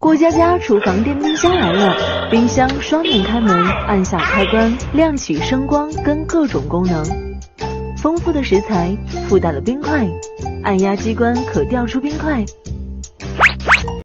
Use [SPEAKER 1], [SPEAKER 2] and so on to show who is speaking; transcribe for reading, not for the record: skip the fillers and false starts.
[SPEAKER 1] 过家家厨房电冰箱来了，冰箱双面开门，按下开关，亮起声光跟各种功能。丰富的食材附带了冰块，按压机关可调出冰块，